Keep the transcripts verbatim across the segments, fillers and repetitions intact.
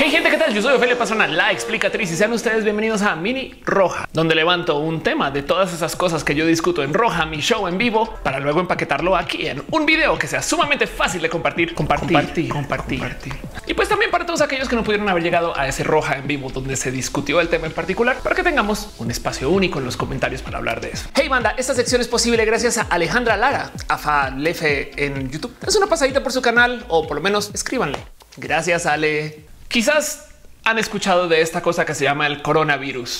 Hey gente, ¿qué tal? Yo soy Ofelia Pastrana, la explicatriz, y sean ustedes bienvenidos a Mini Roja, donde levanto un tema de todas esas cosas que yo discuto en Roja, mi show en vivo, para luego empaquetarlo aquí en un video que sea sumamente fácil de compartir, compartir, compartir, compartir. compartir. Y pues también para todos aquellos que no pudieron haber llegado a ese Roja en vivo donde se discutió el tema en particular, para que tengamos un espacio único en los comentarios para hablar de eso. Hey banda, esta sección es posible gracias a Alejandra Lara, Afalefe en YouTube. Es una pasadita por su canal, o por lo menos escríbanle. Gracias, Ale. Quizás han escuchado de esta cosa que se llama el coronavirus.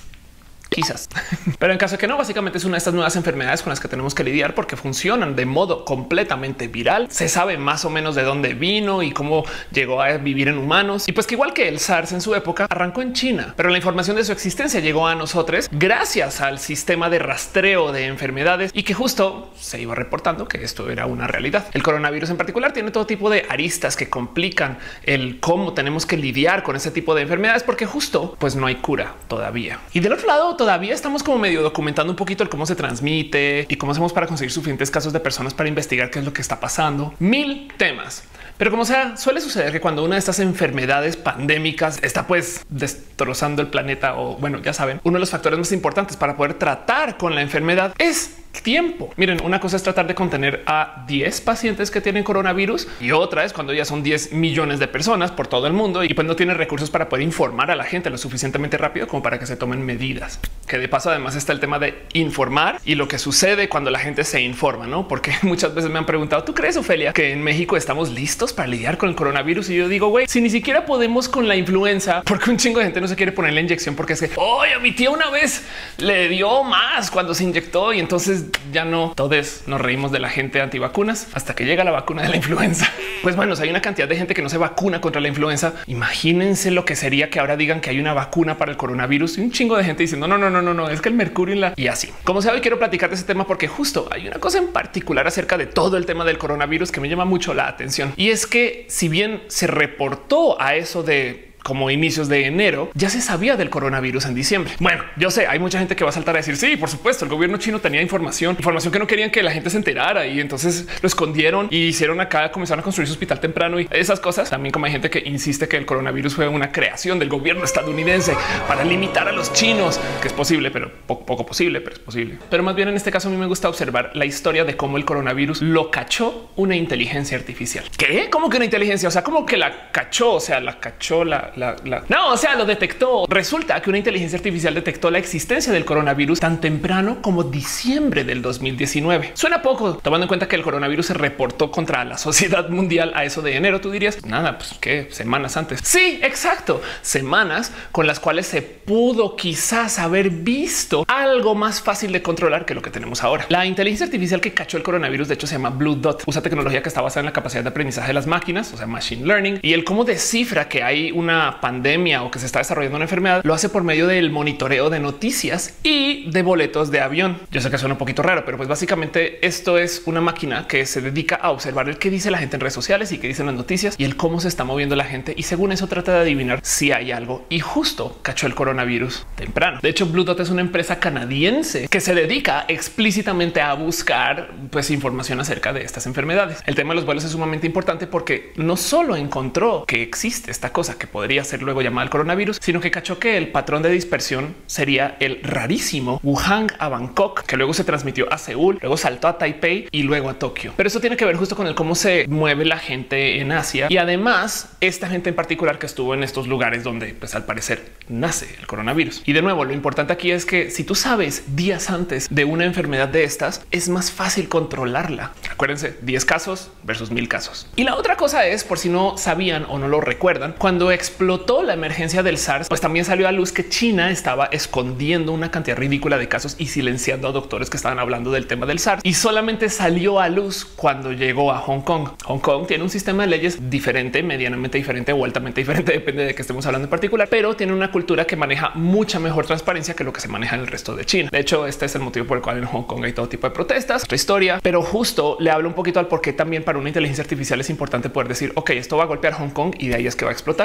Quizás, pero en caso de que no, básicamente es una de estas nuevas enfermedades con las que tenemos que lidiar porque funcionan de modo completamente viral. Se sabe más o menos de dónde vino y cómo llegó a vivir en humanos. Y pues que igual que el SARS en su época arrancó en China, pero la información de su existencia llegó a nosotros gracias al sistema de rastreo de enfermedades y que justo se iba reportando que esto era una realidad. El coronavirus en particular tiene todo tipo de aristas que complican el cómo tenemos que lidiar con ese tipo de enfermedades porque justo pues no hay cura todavía. Y del otro lado, todavía estamos como medio documentando un poquito el cómo se transmite y cómo hacemos para conseguir suficientes casos de personas para investigar qué es lo que está pasando. Mil temas. Pero como sea, suele suceder que cuando una de estas enfermedades pandémicas está pues destrozando el planeta o bueno, ya saben, uno de los factores más importantes para poder tratar con la enfermedad es tiempo. Miren, una cosa es tratar de contener a diez pacientes que tienen coronavirus y otra es cuando ya son diez millones de personas por todo el mundo y pues no tiene recursos para poder informar a la gente lo suficientemente rápido como para que se tomen medidas. Que de paso además está el tema de informar y lo que sucede cuando la gente se informa, ¿no? Porque muchas veces me han preguntado, ¿tú crees, Ofelia, que en México estamos listos para lidiar con el coronavirus? Y yo digo, güey, si ni siquiera podemos con la influenza, porque un chingo de gente no se quiere poner la inyección porque es que, oye, a mi tía una vez le dio más cuando se inyectó y entonces ya no. Todos nos reímos de la gente antivacunas hasta que llega la vacuna de la influenza. Pues bueno, si hay una cantidad de gente que no se vacuna contra la influenza, imagínense lo que sería que ahora digan que hay una vacuna para el coronavirus y un chingo de gente diciendo no, no, no, no, no, es que el mercurio en la y así. Como sea, hoy quiero platicar de ese tema porque justo hay una cosa en particular acerca de todo el tema del coronavirus que me llama mucho la atención y es que si bien se reportó a eso de como inicios de enero, ya se sabía del coronavirus en diciembre. Bueno, yo sé, hay mucha gente que va a saltar a decir sí, por supuesto, el gobierno chino tenía información, información que no querían que la gente se enterara y entonces lo escondieron y hicieron acá, comenzaron a construir su hospital temprano y esas cosas. También como hay gente que insiste que el coronavirus fue una creación del gobierno estadounidense para limitar a los chinos, que es posible, pero poco, poco posible, pero es posible. Pero más bien en este caso a mí me gusta observar la historia de cómo el coronavirus lo cachó una inteligencia artificial. ¿Qué? ¿Cómo que una inteligencia? O sea, como que la cachó, o sea, la cachó la La, la... No, o sea, lo detectó. Resulta que una inteligencia artificial detectó la existencia del coronavirus tan temprano como diciembre del dos mil diecinueve. Suena poco, tomando en cuenta que el coronavirus se reportó contra la sociedad mundial a eso de enero. Tú dirías nada, pues qué semanas antes. Sí, exacto. Semanas con las cuales se pudo quizás haber visto algo más fácil de controlar que lo que tenemos ahora. La inteligencia artificial que cachó el coronavirus, de hecho, se llama Blue Dot. Usa tecnología que está basada en la capacidad de aprendizaje de las máquinas, o sea, machine learning, y el cómo descifra que hay una pandemia pandemia o que se está desarrollando una enfermedad, lo hace por medio del monitoreo de noticias y de boletos de avión. Yo sé que suena un poquito raro, pero pues básicamente esto es una máquina que se dedica a observar el que dice la gente en redes sociales y qué dicen las noticias y el cómo se está moviendo la gente. Y según eso trata de adivinar si hay algo y justo cachó el coronavirus temprano. De hecho, Blue Dot es una empresa canadiense que se dedica explícitamente a buscar pues información acerca de estas enfermedades. El tema de los vuelos es sumamente importante porque no solo encontró que existe esta cosa que podría ser luego llamada el coronavirus, sino que cachó que el patrón de dispersión sería el rarísimo Wuhan a Bangkok, que luego se transmitió a Seúl, luego saltó a Taipei y luego a Tokio. Pero eso tiene que ver justo con el cómo se mueve la gente en Asia y además esta gente en particular que estuvo en estos lugares donde pues al parecer nace el coronavirus. Y de nuevo, lo importante aquí es que si tú sabes días antes de una enfermedad de estas, es más fácil controlarla. Acuérdense, diez casos versus mil casos. Y la otra cosa es, por si no sabían o no lo recuerdan, cuando explotó la emergencia del SARS, pues también salió a luz que China estaba escondiendo una cantidad ridícula de casos y silenciando a doctores que estaban hablando del tema del SARS. Y solamente salió a luz cuando llegó a Hong Kong. Hong Kong tiene un sistema de leyes diferente, medianamente diferente o altamente diferente, depende de qué estemos hablando en particular, pero tiene una cultura que maneja mucha mejor transparencia que lo que se maneja en el resto de China. De hecho, este es el motivo por el cual en Hong Kong hay todo tipo de protestas, otra historia, pero justo le hablo un poquito al por qué también para una inteligencia artificial es importante poder decir, ok, esto va a golpear Hong Kong y de ahí es que va a explotar. Capaz si ustedes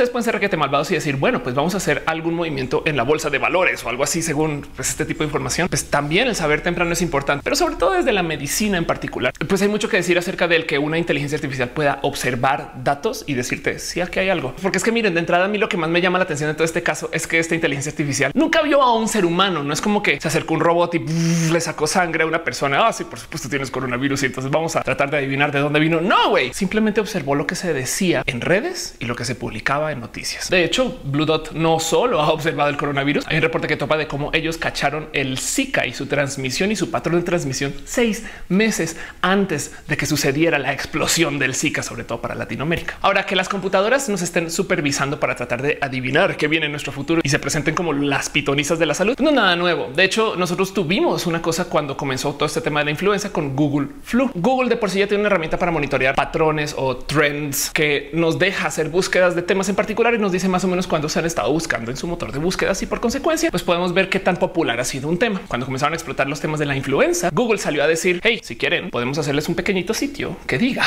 ustedes pueden ser requete malvados y decir, bueno, pues vamos a hacer algún movimiento en la bolsa de valores o algo así según pues, este tipo de información. Pues también el saber temprano es importante, pero sobre todo desde la medicina en particular. Pues hay mucho que decir acerca del que una inteligencia artificial pueda observar datos y decirte si aquí hay algo. Porque es que miren, de entrada a mí lo que más me llama la atención de todo este caso es que esta inteligencia artificial nunca vio a un ser humano. No es como que se acercó un robot y ¡buf! Le sacó sangre a una persona. Ah, sí, por supuesto tienes coronavirus y entonces vamos a tratar de adivinar de dónde vino. No, güey. Simplemente observó lo que se decía en redes y lo que se publicaba en noticias. De hecho, Blue Dot no solo ha observado el coronavirus. Hay un reporte que topa de cómo ellos cacharon el Zika y su transmisión y su patrón de transmisión seis meses antes de que sucediera la explosión del Zika, sobre todo para Latinoamérica. Ahora que las computadoras nos estén supervisando para tratar de adivinar qué viene en nuestro futuro y se presenten como las pitonizas de la salud, no es nada nuevo. De hecho, nosotros tuvimos una cosa cuando comenzó todo este tema de la influenza con Google Flu. Google de por sí ya tiene una herramienta para monitorear patrones o trends que nos deja hacer búsquedas de temas en particular y nos dice más o menos cuándo se han estado buscando en su motor de búsquedas y por consecuencia pues podemos ver qué tan popular ha sido un tema. Cuando comenzaron a explotar los temas de la influenza, Google salió a decir, hey, si quieren podemos hacerles un pequeñito sitio que diga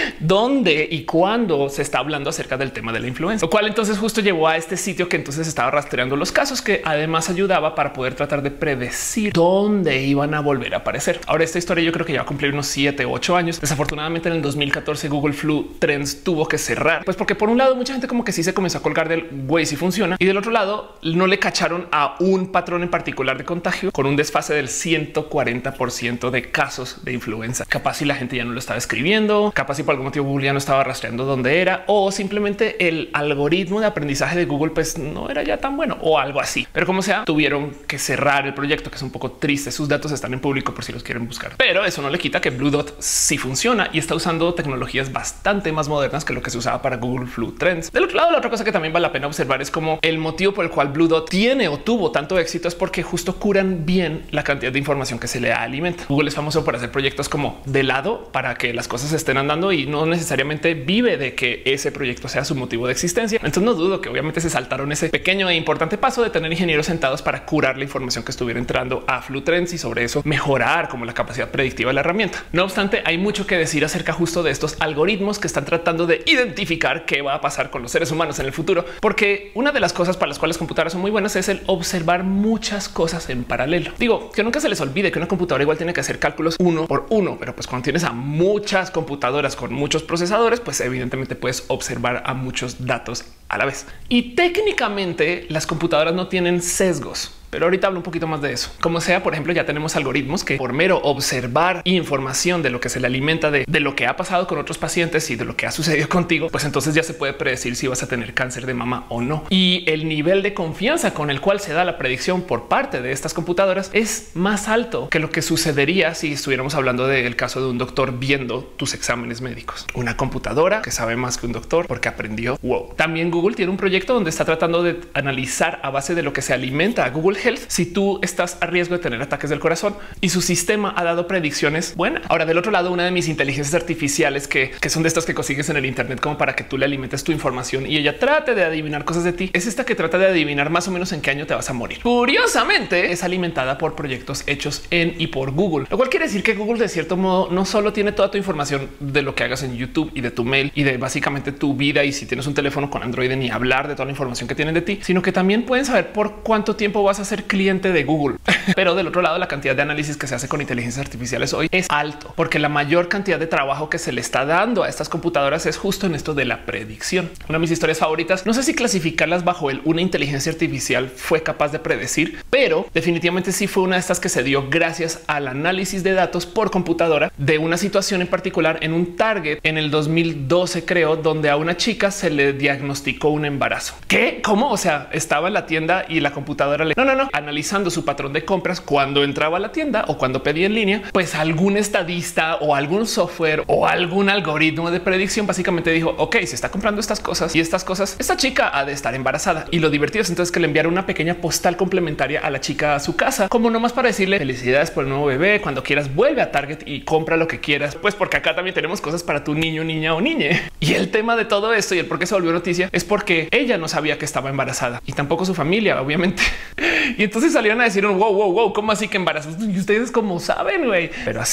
dónde y cuándo se está hablando acerca del tema de la influenza, lo cual entonces justo llevó a este sitio que entonces estaba rastreando los casos, que además ayudaba para poder tratar de predecir dónde iban a volver a aparecer. Ahora esta historia yo creo que ya va a cumplir unos siete u ocho años. Desafortunadamente en el dos mil catorce Google Flu Trends tuvo que cerrar, pues porque por un lado mucha gente como que sí se comenzó a colgar del güey si funciona y del otro lado no le cacharon a un patrón en particular de contagio con un desfase del ciento cuarenta por ciento de casos de influenza. Capaz si la gente ya no lo estaba escribiendo, capaz si por algún motivo Google ya no estaba rastreando dónde era o simplemente el algoritmo de aprendizaje de Google pues no era ya tan bueno o algo así. Pero como sea, tuvieron que cerrar el proyecto, que es un poco triste. Sus datos están en público por si los quieren buscar, pero eso no le quita que Blue Dot sí funciona y está usando tecnologías bastante más modernas que lo que se usaba para Google Flu Trends. Del otro lado, la otra cosa que también vale la pena observar es como el motivo por el cual Blue Dot tiene o tuvo tanto éxito es porque justo curan bien la cantidad de información que se le alimenta. Google es famoso por hacer proyectos como de lado para que las cosas estén andando y no necesariamente vive de que ese proyecto sea su motivo de existencia. Entonces no dudo que obviamente se saltaron ese pequeño e importante paso de tener ingenieros sentados para curar la información que estuviera entrando a Flu Trends y sobre eso mejorar como la capacidad predictiva de la herramienta. No obstante, hay mucho que decir acerca justo de estos algoritmos que están tratando de identificar qué va a pasar con los seres humanos en el futuro, porque una de las cosas para las cuales las computadoras son muy buenas es el observar muchas cosas en paralelo. Digo que nunca se les olvide que una computadora igual tiene que hacer cálculos uno por uno, pero pues cuando tienes a muchas computadoras con muchos procesadores, pues evidentemente puedes observar a muchos datos a la vez. Y técnicamente las computadoras no tienen sesgos, pero ahorita hablo un poquito más de eso. Como sea, por ejemplo, ya tenemos algoritmos que por mero observar información de lo que se le alimenta de, de lo que ha pasado con otros pacientes y de lo que ha sucedido contigo, pues entonces ya se puede predecir si vas a tener cáncer de mama o no. Y el nivel de confianza con el cual se da la predicción por parte de estas computadoras es más alto que lo que sucedería si estuviéramos hablando del caso de un doctor viendo tus exámenes médicos. Una computadora que sabe más que un doctor porque aprendió. Wow. También Google tiene un proyecto donde está tratando de analizar a base de lo que se alimenta a Google Health si tú estás a riesgo de tener ataques del corazón y su sistema ha dado predicciones buenas. Ahora, del otro lado, una de mis inteligencias artificiales que, que son de estas que consigues en el Internet como para que tú le alimentes tu información y ella trate de adivinar cosas de ti, es esta que trata de adivinar más o menos en qué año te vas a morir. Curiosamente, es alimentada por proyectos hechos en y por Google, lo cual quiere decir que Google de cierto modo no solo tiene toda tu información de lo que hagas en YouTube y de tu mail y de básicamente tu vida y si tienes un teléfono con Android ni hablar de toda la información que tienen de ti, sino que también pueden saber por cuánto tiempo vas a ser cliente de Google. Pero del otro lado, la cantidad de análisis que se hace con inteligencias artificiales hoy es alto, porque la mayor cantidad de trabajo que se le está dando a estas computadoras es justo en esto de la predicción. Una de mis historias favoritas, no sé si clasificarlas bajo el una inteligencia artificial fue capaz de predecir, pero definitivamente sí fue una de estas que se dio gracias al análisis de datos por computadora de una situación en particular en un Target en el dos mil doce, creo, donde a una chica se le diagnosticó un embarazo. ¿Qué? ¿Cómo? O sea, estaba en la tienda y la computadora le... No, no, no. Analizando su patrón de compras cuando entraba a la tienda o cuando pedía en línea, pues algún estadista o algún software o algún algoritmo de predicción básicamente dijo, ok, se está comprando estas cosas y estas cosas, esta chica ha de estar embarazada. Y lo divertido es entonces que le enviaron una pequeña postal complementaria a la chica a su casa, como nomás para decirle felicidades por el nuevo bebé, cuando quieras vuelve a Target y compra lo que quieras, pues porque acá también tenemos cosas para tu niño, niña o niñe. Y el tema de todo esto y el por qué se volvió noticia es porque ella no sabía que estaba embarazada y tampoco su familia, obviamente. Y entonces salieron a decir un wow, wow, wow, ¿cómo así que embarazos? Y ustedes cómo saben, güey. Pero así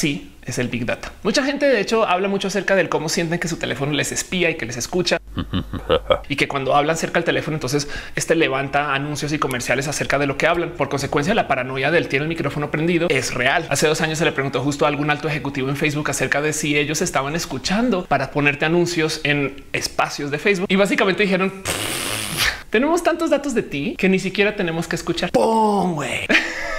es el Big Data. Mucha gente de hecho habla mucho acerca del cómo sienten que su teléfono les espía y que les escucha y que cuando hablan cerca del teléfono, entonces este levanta anuncios y comerciales acerca de lo que hablan. Por consecuencia, la paranoia del tiene el micrófono prendido es real. Hace dos años se le preguntó justo a algún alto ejecutivo en Facebook acerca de si ellos estaban escuchando para ponerte anuncios en espacios de Facebook y básicamente dijeron: tenemos tantos datos de ti que ni siquiera tenemos que escuchar. ¡Pum, güey!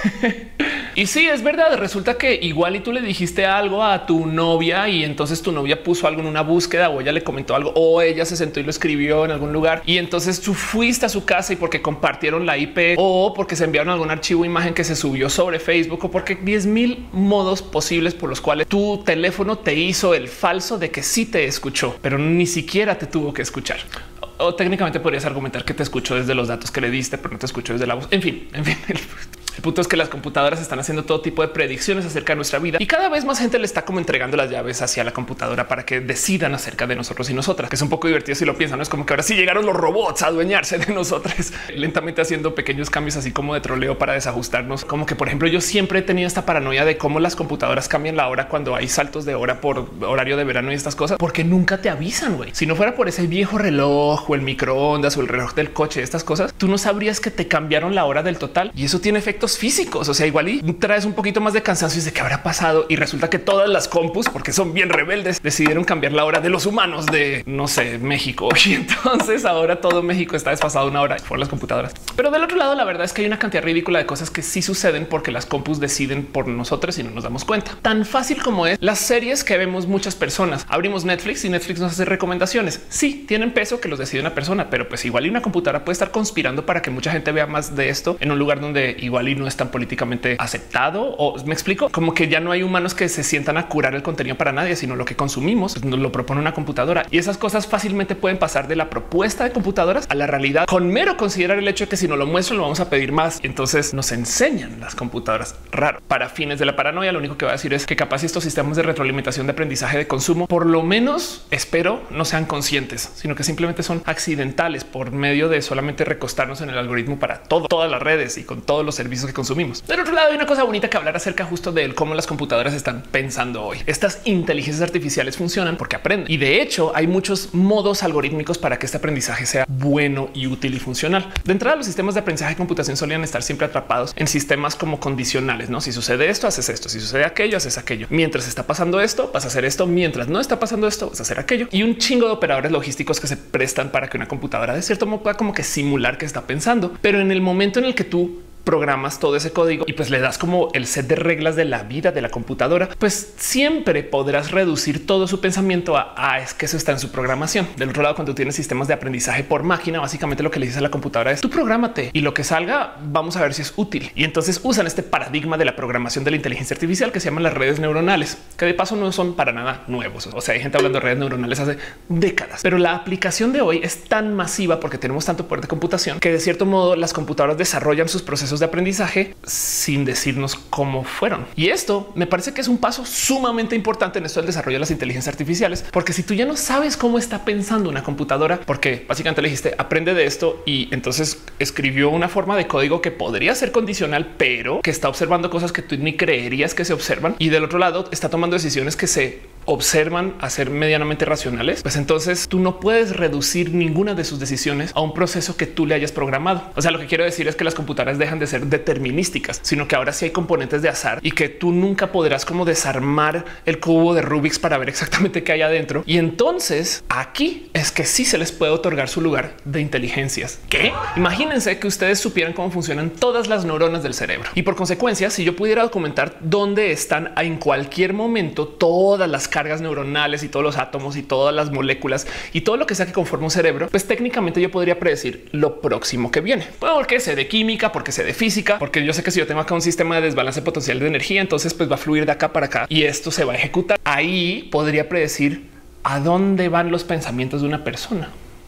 Y sí, es verdad. Resulta que igual y tú le dijiste algo a tu novia y entonces tu novia puso algo en una búsqueda o ella le comentó algo o ella se sentó y lo escribió en algún lugar y entonces tú fuiste a su casa y porque compartieron la I P o porque se enviaron algún archivo, imagen que se subió sobre Facebook o porque diez mil modos posibles por los cuales tu teléfono te hizo el falso de que sí te escuchó, pero ni siquiera te tuvo que escuchar. O técnicamente podrías argumentar que te escuchó desde los datos que le diste, pero no te escuchó desde la voz. En fin, en fin. El punto es que las computadoras están haciendo todo tipo de predicciones acerca de nuestra vida y cada vez más gente le está como entregando las llaves hacia la computadora para que decidan acerca de nosotros y nosotras, que es un poco divertido si lo piensan. No es como que ahora sí llegaron los robots a adueñarse de nosotros, lentamente haciendo pequeños cambios así como de troleo para desajustarnos. Como que, por ejemplo, yo siempre he tenido esta paranoia de cómo las computadoras cambian la hora cuando hay saltos de hora por horario de verano y estas cosas, porque nunca te avisan. Güey, si no fuera por ese viejo reloj o el microondas o el reloj del coche, estas cosas, tú no sabrías que te cambiaron la hora del total y eso tiene efectos físicos. O sea, igual y traes un poquito más de cansancio de qué habrá pasado y resulta que todas las compus, porque son bien rebeldes, decidieron cambiar la hora de los humanos de, no sé, México. Y entonces ahora todo México está desfasado una hora por las computadoras. Pero del otro lado, la verdad es que hay una cantidad ridícula de cosas que sí suceden porque las compus deciden por nosotros y no nos damos cuenta. Tan fácil como es las series que vemos muchas personas. Abrimos Netflix y Netflix nos hace recomendaciones. Sí, tienen peso que los decide una persona, pero pues igual y una computadora puede estar conspirando para que mucha gente vea más de esto en un lugar donde igual y no es tan políticamente aceptado. O me explico, como que ya no hay humanos que se sientan a curar el contenido para nadie, sino lo que consumimos pues nos lo propone una computadora y esas cosas fácilmente pueden pasar de la propuesta de computadoras a la realidad con mero considerar el hecho de que si no lo muestran lo vamos a pedir más. Y entonces nos enseñan las computadoras raro para fines de la paranoia. Lo único que va a decir es que capaz estos sistemas de retroalimentación de aprendizaje de consumo, por lo menos espero, no sean conscientes, sino que simplemente son accidentales por medio de solamente recostarnos en el algoritmo para todo, todas las redes y con todos los servicios que consumimos. Del otro lado hay una cosa bonita que hablar acerca justo de cómo las computadoras están pensando hoy. Estas inteligencias artificiales funcionan porque aprenden y de hecho hay muchos modos algorítmicos para que este aprendizaje sea bueno y útil y funcional. De entrada, los sistemas de aprendizaje y computación solían estar siempre atrapados en sistemas como condicionales, no? Si sucede esto, haces esto, si sucede aquello, haces aquello. Mientras está pasando esto, vas a hacer esto. Mientras no está pasando esto, vas a hacer aquello y un chingo de operadores logísticos que se prestan para que una computadora de cierto modo pueda como que simular que está pensando. Pero en el momento en el que tú programas todo ese código y pues le das como el set de reglas de la vida de la computadora, pues siempre podrás reducir todo su pensamiento a ah, es que eso está en su programación. Del otro lado, cuando tienes sistemas de aprendizaje por máquina, básicamente lo que le dices a la computadora es tú prográmate y lo que salga vamos a ver si es útil. Y entonces usan este paradigma de la programación de la inteligencia artificial que se llaman las redes neuronales, que de paso no son para nada nuevos. O sea, hay gente hablando de redes neuronales hace décadas, pero la aplicación de hoy es tan masiva porque tenemos tanto poder de computación que de cierto modo las computadoras desarrollan sus procesos de aprendizaje sin decirnos cómo fueron. Y esto me parece que es un paso sumamente importante en esto del desarrollo de las inteligencias artificiales, porque si tú ya no sabes cómo está pensando una computadora, porque básicamente le dijiste aprende de esto y entonces escribió una forma de código que podría ser condicional, pero que está observando cosas que tú ni creerías que se observan y del otro lado está tomando decisiones que se observan a ser medianamente racionales, pues entonces tú no puedes reducir ninguna de sus decisiones a un proceso que tú le hayas programado. O sea, lo que quiero decir es que las computadoras dejan de ser determinísticas, sino que ahora sí hay componentes de azar y que tú nunca podrás como desarmar el cubo de Rubik's para ver exactamente qué hay adentro. Y entonces aquí es que sí se les puede otorgar su lugar de inteligencias. ¿Qué? Imagínense que ustedes supieran cómo funcionan todas las neuronas del cerebro y por consecuencia, si yo pudiera documentar dónde están en cualquier momento todas las cargas neuronales y todos los átomos y todas las moléculas y todo lo que sea que conforma un cerebro, pues técnicamente yo podría predecir lo próximo que viene. Porque sé de química, porque sé de física, porque yo sé que si yo tengo acá un sistema de desbalance potencial de energía, entonces pues va a fluir de acá para acá y esto se va a ejecutar. Ahí podría predecir a dónde van los pensamientos de una persona.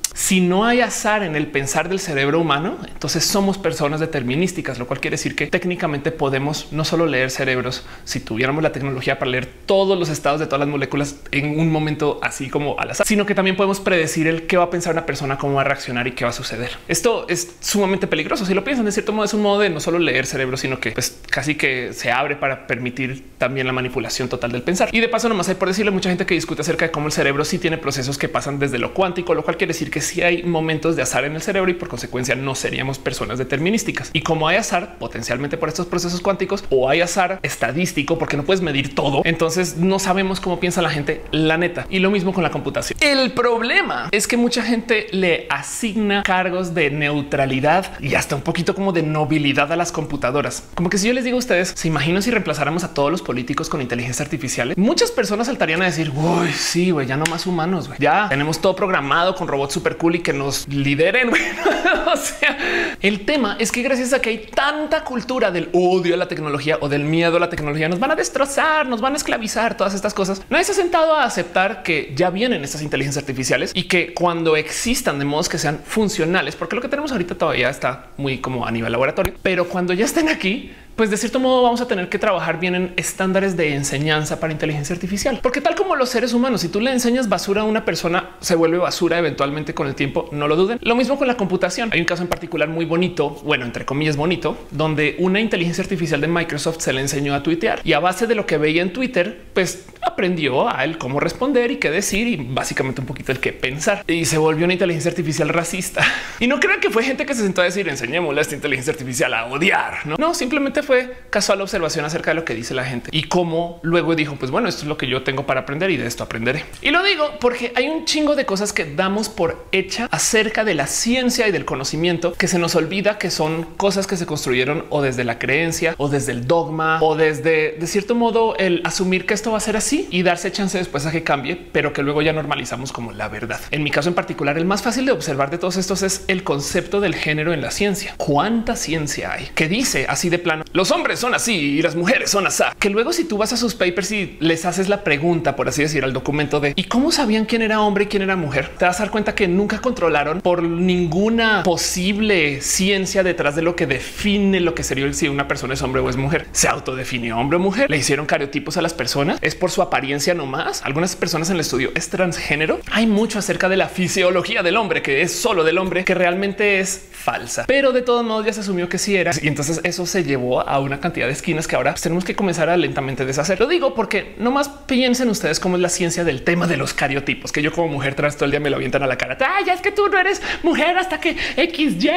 Si no hay azar en el pensar del cerebro humano, entonces somos personas determinísticas, lo cual quiere decir que técnicamente podemos no solo leer cerebros, si tuviéramos la tecnología para leer todos los estados de todas las moléculas en un momento así como al azar, sino que también podemos predecir el qué va a pensar una persona, cómo va a reaccionar y qué va a suceder. Esto es sumamente peligroso. Si lo piensan, de cierto modo es un modo de no solo leer cerebros, sino que pues, casi que se abre para permitir también la manipulación total del pensar. Y de paso, nomás hay por decirle, mucha gente que discute acerca de cómo el cerebro sí tiene procesos que pasan desde lo cuántico, lo cual quiere decir que sí hay momentos de azar en el cerebro y por consecuencia no seríamos personas determinísticas. Y como hay azar potencialmente por estos procesos cuánticos o hay azar estadístico porque no puedes medir todo, entonces no sabemos cómo piensa la gente, la neta. Y lo mismo con la computación. El problema es que mucha gente le asigna cargos de neutralidad y hasta un poquito como de nobilidad a las computadoras. Como que si yo les digo a ustedes, se imaginan si reemplazáramos a todos los políticos con inteligencia artificial, muchas personas saltarían a decir, uy, sí, güey, ya no más humanos, güey. Ya tenemos todo programado con robots súper cool y que nos lideren. O sea, el tema es que gracias a que hay tanta cultura del odio a la tecnología o del miedo a la tecnología, nos van a destrozar, nos van a esclavizar, todas estas cosas. Nadie se ha sentado a aceptar que ya vienen estas inteligencias artificiales y que cuando existan de modos que sean funcionales, porque lo que tenemos ahorita todavía está muy como a nivel laboratorio, pero cuando ya estén aquí, pues de cierto modo vamos a tener que trabajar bien en estándares de enseñanza para inteligencia artificial, porque tal como los seres humanos, si tú le enseñas basura a una persona, se vuelve basura eventualmente con el tiempo. No lo duden. Lo mismo con la computación. Hay un caso en particular muy bonito, bueno, entre comillas bonito, donde una inteligencia artificial de Microsoft se le enseñó a tuitear y a base de lo que veía en Twitter, pues aprendió a él cómo responder y qué decir y básicamente un poquito el qué pensar, y se volvió una inteligencia artificial racista. Y no crean que fue gente que se sentó a decir enseñémosle a esta inteligencia artificial a odiar. No, no, simplemente fue casual observación acerca de lo que dice la gente y cómo luego dijo, pues bueno, esto es lo que yo tengo para aprender y de esto aprenderé. Y lo digo porque hay un chingo de cosas que damos por hecha acerca de la ciencia y del conocimiento que se nos olvida que son cosas que se construyeron o desde la creencia o desde el dogma o desde de cierto modo el asumir que esto va a ser así y darse chance después a que cambie, pero que luego ya normalizamos como la verdad. En mi caso en particular, el más fácil de observar de todos estos es el concepto del género en la ciencia. ¿Cuánta ciencia hay que dice así de plano? Los hombres son así y las mujeres son así. Que luego si tú vas a sus papers y les haces la pregunta, por así decir, al documento de ¿y cómo sabían quién era hombre y quién era mujer? Te vas a dar cuenta que nunca controlaron por ninguna posible ciencia detrás de lo que define lo que sería si una persona es hombre o es mujer. Se autodefinió hombre o mujer. Le hicieron cariotipos a las personas. Es por su apariencia nomás. Algunas personas en el estudio es transgénero. Hay mucho acerca de la fisiología del hombre, que es solo del hombre, que realmente es falsa, pero de todos modos ya se asumió que sí era. Y entonces eso se llevó a una cantidad de esquinas que ahora pues, tenemos que comenzar a lentamente deshacer. Lo digo porque nomás piensen ustedes cómo es la ciencia del tema de los cariotipos, que yo como mujer trans todo el día me lo avientan a la cara. Ah, ya es que tú no eres mujer hasta que X Y,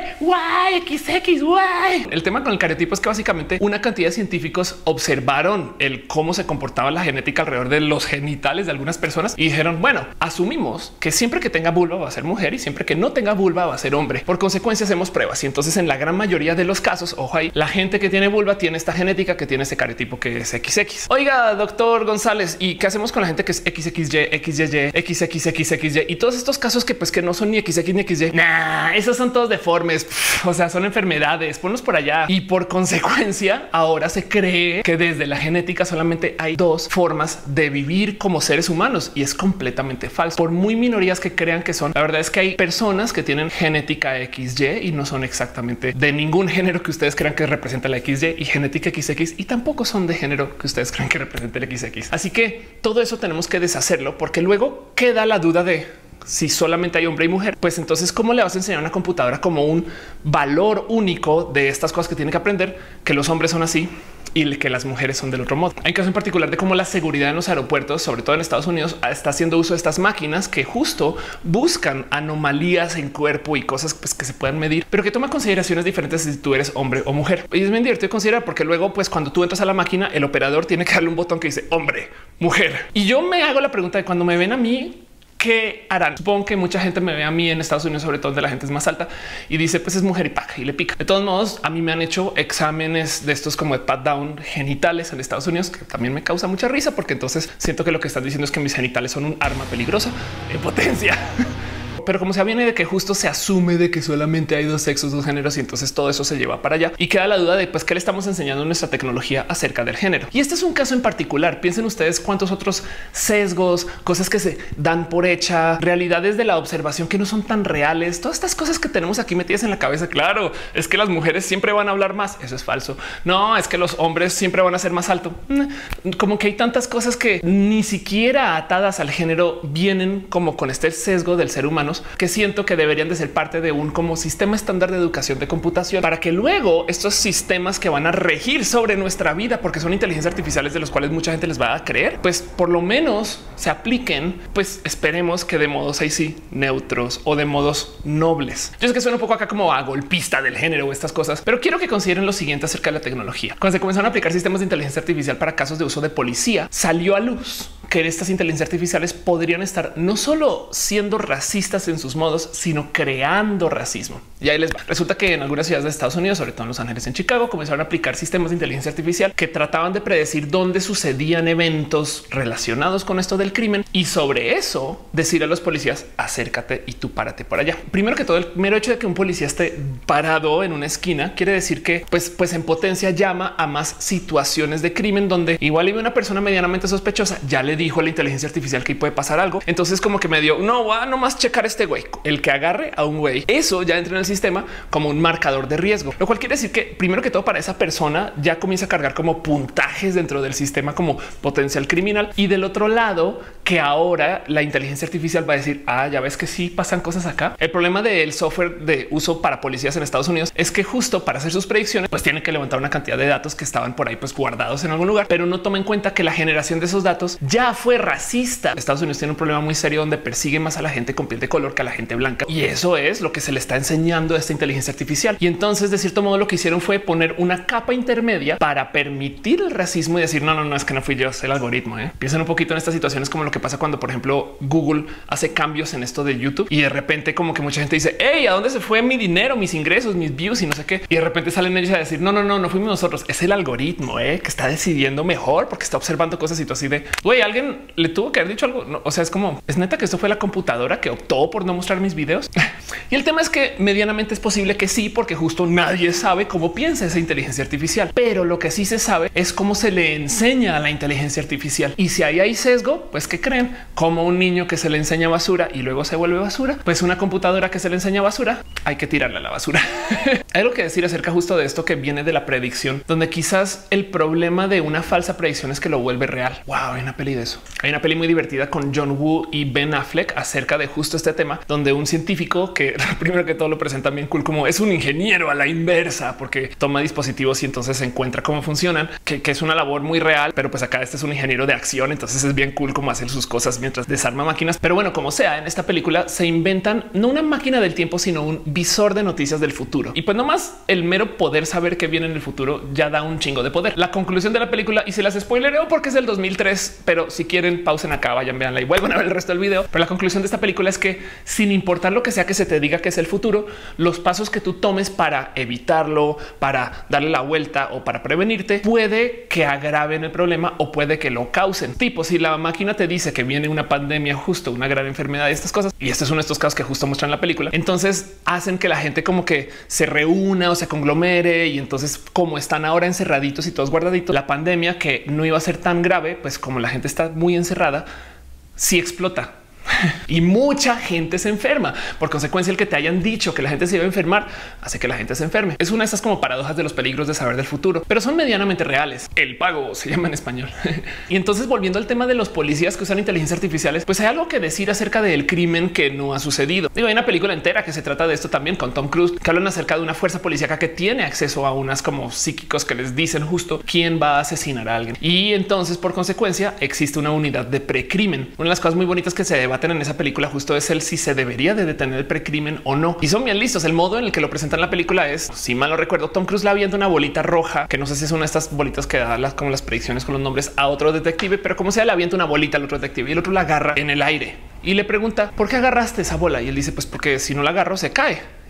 Y, X X, Y. El tema con el cariotipo es que básicamente una cantidad de científicos observaron el cómo se comportaba la genética alrededor de los genitales de algunas personas y dijeron, bueno, asumimos que siempre que tenga vulva va a ser mujer y siempre que no tenga vulva va a ser hombre. Por consecuencia hacemos pruebas y entonces en la gran mayoría de los casos, ojo ahí, la gente que tiene vulva tiene esta genética que tiene ese cariotipo que es X X. Oiga, doctor González, ¿y qué hacemos con la gente que es X X Y, X Y Y, X X X X Y y todos estos casos que pues que no son ni X X ni X Y? Nah, esos son todos deformes. Pff, o sea, son enfermedades. Ponlos por allá. Y por consecuencia, ahora se cree que desde la genética solamente hay dos formas de vivir como seres humanos y es completamente falso. Por muy minorías que crean que son, la verdad es que hay personas que tienen genética X Y y no son exactamente de ningún género que ustedes crean que representa la X Y y genética X X y tampoco son de género que ustedes creen que representa el X X. Así que todo eso tenemos que deshacerlo porque luego queda la duda de si solamente hay hombre y mujer, pues entonces cómo le vas a enseñar a una computadora como un valor único de estas cosas que tiene que aprender, que los hombres son así y que las mujeres son del otro modo. Hay un caso en particular de cómo la seguridad en los aeropuertos, sobre todo en Estados Unidos, está haciendo uso de estas máquinas que justo buscan anomalías en cuerpo y cosas pues, que se puedan medir, pero que toma consideraciones diferentes si tú eres hombre o mujer. Y es bien divertido considerar porque luego, pues cuando tú entras a la máquina, el operador tiene que darle un botón que dice hombre, mujer. Y yo me hago la pregunta de cuando me ven a mí, ¿qué harán? Supongo que mucha gente me ve a mí en Estados Unidos, sobre todo donde la gente es más alta y dice pues es mujer y pack y le pica. De todos modos, a mí me han hecho exámenes de estos como de pat down genitales en Estados Unidos, que también me causa mucha risa porque entonces siento que lo que están diciendo es que mis genitales son un arma peligrosa en potencia. pero como sea, viene de que justo se asume de que solamente hay dos sexos, dos géneros, y entonces todo eso se lleva para allá y queda la duda de pues qué le estamos enseñando en nuestra tecnología acerca del género. Y este es un caso en particular. Piensen ustedes cuántos otros sesgos, cosas que se dan por hecha, realidades de la observación que no son tan reales, todas estas cosas que tenemos aquí metidas en la cabeza. Claro, es que las mujeres siempre van a hablar más. Eso es falso. No, es que los hombres siempre van a ser más alto. Como que hay tantas cosas que ni siquiera atadas al género vienen como con este sesgo del ser humano, que siento que deberían de ser parte de un como sistema estándar de educación de computación para que luego estos sistemas que van a regir sobre nuestra vida, porque son inteligencias artificiales de los cuales mucha gente les va a creer, pues por lo menos se apliquen, pues esperemos que de modos ahí sí neutros o de modos nobles. Yo sé que suena un poco acá como a golpista del género o estas cosas, pero quiero que consideren lo siguiente acerca de la tecnología. Cuando se comenzaron a aplicar sistemas de inteligencia artificial para casos de uso de policía, salió a luz que estas inteligencias artificiales podrían estar no solo siendo racistas en sus modos, sino creando racismo. Y ahí les va. Resulta que en algunas ciudades de Estados Unidos, sobre todo en Los Ángeles, en Chicago, comenzaron a aplicar sistemas de inteligencia artificial que trataban de predecir dónde sucedían eventos relacionados con esto del crimen y sobre eso decir a los policías acércate y tú párate por allá. Primero que todo, el mero hecho de que un policía esté parado en una esquina quiere decir que pues, pues en potencia llama a más situaciones de crimen donde igual hay una persona medianamente sospechosa, ya le dijo a la inteligencia artificial que puede pasar algo. Entonces como que me dio no va nomás checar este güey, el que agarre a un güey, eso ya entra en el sistema como un marcador de riesgo, lo cual quiere decir que primero que todo para esa persona ya comienza a cargar como puntajes dentro del sistema como potencial criminal. Y del otro lado, que ahora la inteligencia artificial va a decir ah, ya ves que sí pasan cosas acá. El problema del software de uso para policías en Estados Unidos es que justo para hacer sus predicciones, pues tienen que levantar una cantidad de datos que estaban por ahí pues guardados en algún lugar, pero no toma en cuenta que la generación de esos datos ya fue racista. Estados Unidos tiene un problema muy serio donde persigue más a la gente con piel de color que a la gente blanca. Y eso es lo que se le está enseñando a esta inteligencia artificial. Y entonces, de cierto modo, lo que hicieron fue poner una capa intermedia para permitir el racismo y decir no, no, no, es que no fui yo, es el algoritmo. ¿eh? Piensen un poquito en estas situaciones como lo que pasa cuando, por ejemplo, Google hace cambios en esto de YouTube y de repente como que mucha gente dice hey, ¿a dónde se fue mi dinero, mis ingresos, mis views y no sé qué? Y de repente salen ellos a decir no, no, no, no fuimos nosotros, es el algoritmo ¿eh? que está decidiendo mejor porque está observando cosas y tú así de güey, alguien le tuvo que haber dicho algo. No, o sea, es como es neta que esto fue la computadora que optó por no mostrar mis videos. Y el tema es que medianamente es posible que sí, porque justo nadie sabe cómo piensa esa inteligencia artificial, pero lo que sí se sabe es cómo se le enseña a la inteligencia artificial. Y si ahí hay sesgo, pues ¿qué creen? Como un niño que se le enseña basura y luego se vuelve basura, pues una computadora que se le enseña basura, hay que tirarla a la basura. Hay algo que decir acerca justo de esto que viene de la predicción, donde quizás el problema de una falsa predicción es que lo vuelve real. Wow, hay una peli de eso. Hay una peli muy divertida con John Woo y Ben Affleck acerca de justo este tema, donde un científico que primero que todo lo presentan bien cool como es un ingeniero a la inversa, porque toma dispositivos y entonces se encuentra cómo funcionan, que, que es una labor muy real, pero pues acá este es un ingeniero de acción, entonces es bien cool cómo hacer sus cosas mientras desarma máquinas. Pero bueno, como sea, en esta película se inventan no una máquina del tiempo, sino un visor de noticias del futuro. Y pues nomás el mero poder saber qué viene en el futuro ya da un chingo de poder. La conclusión de la película, y se las spoilereo porque es del dos mil tres, pero si quieren pausen acá, vayan, véanla y vuelvan a ver el resto del video. Pero la conclusión de esta película es que sin importar lo que sea que se te diga que es el futuro, los pasos que tú tomes para evitarlo, para darle la vuelta o para prevenirte, puede que agraven el problema o puede que lo causen. Tipo, si la máquina te dice que viene una pandemia, justo una gran enfermedad y estas cosas, y este es uno de estos casos que justo muestran en la película, entonces hacen que la gente como que se reúna o se conglomere y entonces como están ahora encerraditos y todos guardaditos, la pandemia que no iba a ser tan grave, pues como la gente está muy encerrada, sí explota. Y mucha gente se enferma. Por consecuencia, el que te hayan dicho que la gente se iba a enfermar hace que la gente se enferme. Es una de esas como paradojas de los peligros de saber del futuro, pero son medianamente reales. El pago se llama en español. Y entonces, volviendo al tema de los policías que usan inteligencias artificiales, pues hay algo que decir acerca del crimen que no ha sucedido. Digo, hay una película entera que se trata de esto también con Tom Cruise, que hablan acerca de una fuerza policíaca que tiene acceso a unas como psíquicos que les dicen justo quién va a asesinar a alguien. Y entonces, por consecuencia, existe una unidad de precrimen. Una de las cosas muy bonitas que se debaten en esa película justo es el si se debería de detener el precrimen o no. Y son bien listos. El modo en el que lo presentan en la película es, si mal no recuerdo, Tom Cruise le avienta una bolita roja, que no sé si es una de estas bolitas que da las como las predicciones con los nombres a otro detective, pero como sea, le avienta una bolita al otro detective y el otro la agarra en el aire y le pregunta ¿por qué agarraste esa bola? Y él dice pues porque si no la agarro se cae.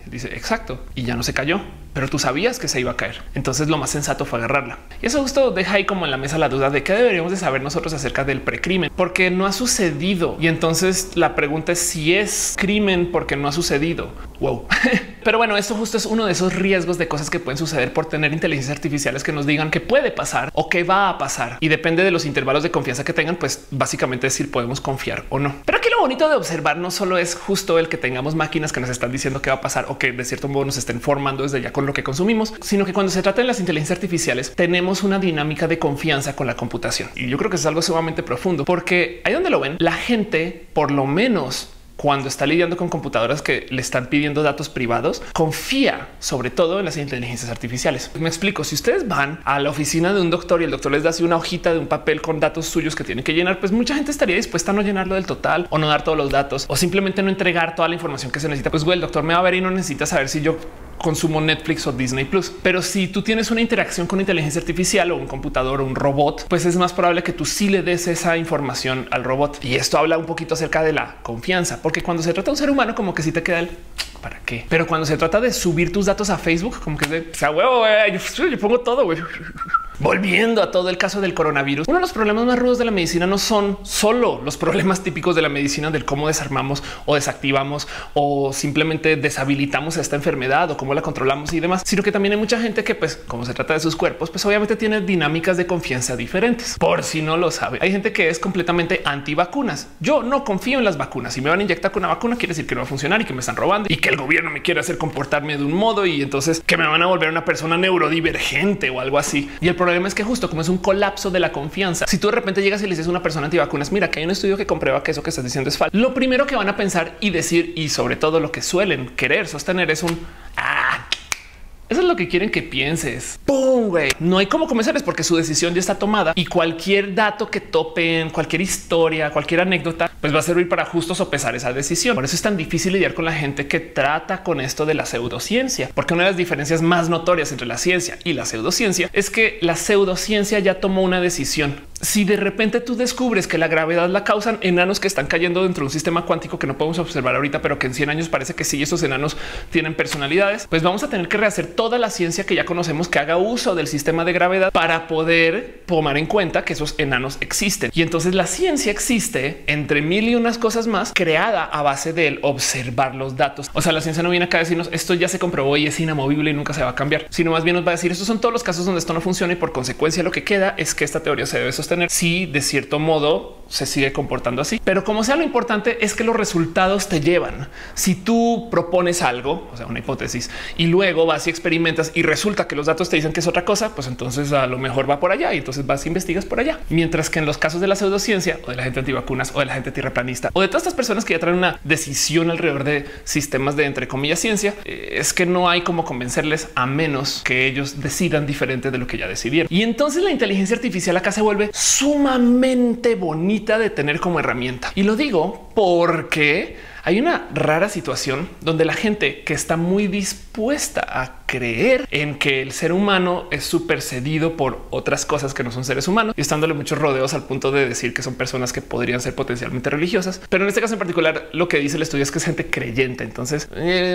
Dice exacto. Y ya no se cayó, pero tú sabías que se iba a caer. Entonces lo más sensato fue agarrarla. Y eso justo deja ahí como en la mesa la duda de qué deberíamos de saber nosotros acerca del precrimen, porque no ha sucedido. Y entonces la pregunta es si es crimen porque no ha sucedido. Wow. Pero bueno, esto justo es uno de esos riesgos de cosas que pueden suceder por tener inteligencias artificiales que nos digan que puede pasar o que va a pasar. Y depende de los intervalos de confianza que tengan, pues básicamente decir podemos confiar o no. Pero aquí lo bonito de observar no solo es justo el que tengamos máquinas que nos están diciendo qué va a pasar o que de cierto modo nos estén formando desde ya con lo que consumimos, sino que cuando se trata de las inteligencias artificiales tenemos una dinámica de confianza con la computación. Y yo creo que es algo sumamente profundo, porque ahí donde lo ven, la gente, por lo menos cuando está lidiando con computadoras que le están pidiendo datos privados, confía sobre todo en las inteligencias artificiales. Me explico. Si ustedes van a la oficina de un doctor y el doctor les da así una hojita de un papel con datos suyos que tienen que llenar, pues mucha gente estaría dispuesta a no llenarlo del total o no dar todos los datos o simplemente no entregar toda la información que se necesita. Pues güey, el doctor me va a ver y no necesita saber si yo consumo Netflix o Disney Plus. Pero si tú tienes una interacción con inteligencia artificial o un computador o un robot, pues es más probable que tú sí le des esa información al robot. Y esto habla un poquito acerca de la confianza, porque cuando se trata de un ser humano, como que sí te queda el ¿para qué? Pero cuando se trata de subir tus datos a Facebook, como que es de, o sea, huevo, yo, yo pongo todo, güey. Volviendo a todo el caso del coronavirus, uno de los problemas más rudos de la medicina no son solo los problemas típicos de la medicina del cómo desarmamos o desactivamos o simplemente deshabilitamos esta enfermedad o cómo la controlamos y demás, sino que también hay mucha gente que, pues, como se trata de sus cuerpos, pues obviamente tiene dinámicas de confianza diferentes. Por si no lo sabe, hay gente que es completamente anti vacunas. Yo no confío en las vacunas. Si me van a inyectar con una vacuna, quiere decir que no va a funcionar y que me están robando y que el gobierno me quiere hacer comportarme de un modo y entonces que me van a volver una persona neurodivergente o algo así. Y el problema es que justo como es un colapso de la confianza, si tú de repente llegas y le dices a una persona antivacunas, mira que hay un estudio que comprueba que eso que estás diciendo es falso, lo primero que van a pensar y decir, y sobre todo lo que suelen querer sostener, es un ah, eso es lo que quieren que pienses. ¡Pum! Güey. No hay cómo comenzarles porque su decisión ya está tomada y cualquier dato que topen, cualquier historia, cualquier anécdota, pues va a servir para justo sopesar esa decisión. Por eso es tan difícil lidiar con la gente que trata con esto de la pseudociencia, porque una de las diferencias más notorias entre la ciencia y la pseudociencia es que la pseudociencia ya tomó una decisión. Si de repente tú descubres que la gravedad la causan enanos que están cayendo dentro de un sistema cuántico que no podemos observar ahorita, pero que en cien años parece que sí, esos enanos tienen personalidades, pues vamos a tener que rehacer toda la ciencia que ya conocemos que haga uso del sistema de gravedad para poder tomar en cuenta que esos enanos existen. Y entonces la ciencia existe entre mil y unas cosas más, creada a base del observar los datos. O sea, la ciencia no viene acá a decirnos esto ya se comprobó y es inamovible y nunca se va a cambiar, sino más bien nos va a decir estos son todos los casos donde esto no funciona y por consecuencia lo que queda es que esta teoría se debe sostener si de cierto modo se sigue comportando así. Pero como sea, lo importante es que los resultados te llevan. Si tú propones algo, o sea, una hipótesis, y luego vas y experimentas y resulta que los datos te dicen que es otra cosa, pues entonces a lo mejor va por allá y entonces vas e investigas por allá. Mientras que en los casos de la pseudociencia o de la gente antivacunas o de la gente tierraplanista o de todas estas personas que ya traen una decisión alrededor de sistemas de entre comillas ciencia, eh, es que no hay cómo convencerles a menos que ellos decidan diferente de lo que ya decidieron. Y entonces la inteligencia artificial acá se vuelve sumamente bonita de tener como herramienta. Y lo digo porque hay una rara situación donde la gente que está muy dispuesta a creer en que el ser humano es supersedido por otras cosas que no son seres humanos y estándole muchos rodeos al punto de decir que son personas que podrían ser potencialmente religiosas. Pero en este caso en particular, lo que dice el estudio es que es gente creyente. Entonces,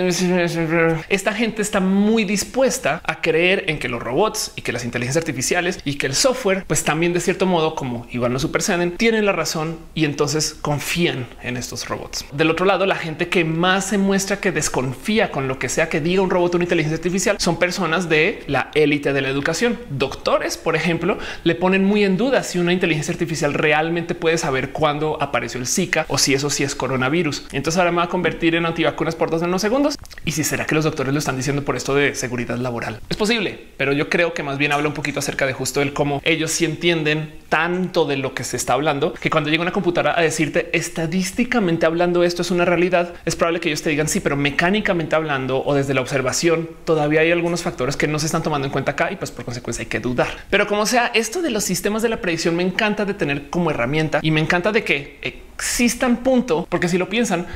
esta gente está muy dispuesta a creer en que los robots y que las inteligencias artificiales y que el software, pues también de cierto modo, como igual no superceden, tienen la razón y entonces confían en estos robots. Del otro lado, la gente que más se muestra que desconfía con lo que sea que diga un robot o una inteligencia artificial son personas de la élite de la educación. Doctores, por ejemplo, le ponen muy en duda si una inteligencia artificial realmente puede saber cuándo apareció el Zika o si eso sí es coronavirus. Entonces ahora me va a convertir en antivacunas por dos nanosegundos. Y si será que los doctores lo están diciendo por esto de seguridad laboral, es posible, pero yo creo que más bien habla un poquito acerca de justo el cómo ellos sí entienden tanto de lo que se está hablando que cuando llega una computadora a decirte estadísticamente hablando esto es una realidad, es probable que ellos te digan sí, pero mecánicamente hablando o desde la observación todavía hay algunos factores que no se están tomando en cuenta acá y pues por consecuencia hay que dudar. Pero como sea, esto de los sistemas de la predicción me encanta de tener como herramienta y me encanta de que existan punto, porque si lo piensan,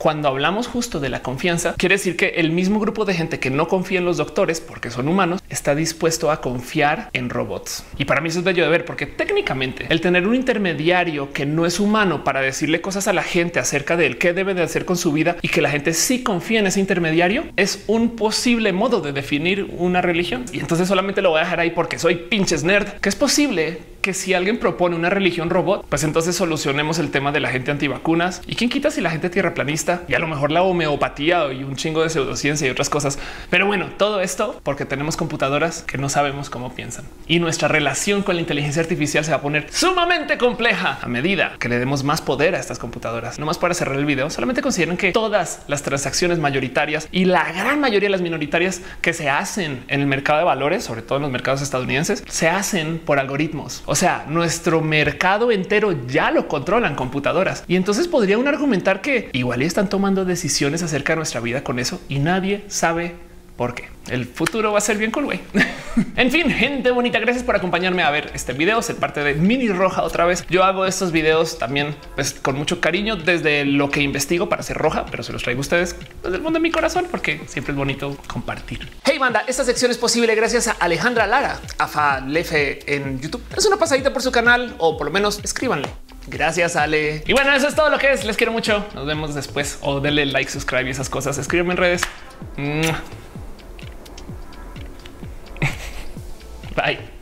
cuando hablamos justo de la confianza, quiere decir que el mismo grupo de gente que no confía en los doctores porque son humanos está dispuesto a confiar en robots. Y para mí eso es bello de ver, porque técnicamente el tener un intermediario que no es humano para decirle cosas a la gente acerca de él, qué debe de hacer con su vida y que la gente sí confía en ese intermediario es un posible modo de definir una religión. Y entonces solamente lo voy a dejar ahí porque soy pinches nerd, que es posible que si alguien propone una religión robot, pues entonces solucionemos el tema de la gente antivacunas y quién quita si la gente tierraplanista y a lo mejor la homeopatía y un chingo de pseudociencia y otras cosas. Pero bueno, todo esto porque tenemos computadoras que no sabemos cómo piensan y nuestra relación con la inteligencia artificial se va a poner sumamente compleja a medida que le demos más poder a estas computadoras. No más para cerrar el video, solamente consideren que todas las transacciones mayoritarias y la gran mayoría de las minoritarias que se hacen en el mercado de valores, sobre todo en los mercados estadounidenses, se hacen por algoritmos. O sea, nuestro mercado entero ya lo controlan computadoras y entonces podría uno argumentar que igual están tomando decisiones acerca de nuestra vida con eso y nadie sabe por qué. El futuro va a ser bien cool, güey. En fin, gente bonita, gracias por acompañarme a ver este video, ser parte de Mini Roja otra vez. Yo hago estos videos también pues, con mucho cariño desde lo que investigo para ser roja, pero se los traigo a ustedes desde el mundo de mi corazón porque siempre es bonito compartir. Hey banda, esta sección es posible gracias a Alejandra Lara, a Falefe en YouTube. Es una pasadita por su canal o por lo menos escríbanle. Gracias, Ale. Y bueno, eso es todo lo que es. Les quiero mucho. Nos vemos después o denle like, subscribe y esas cosas. Escríbanme en redes. Bye.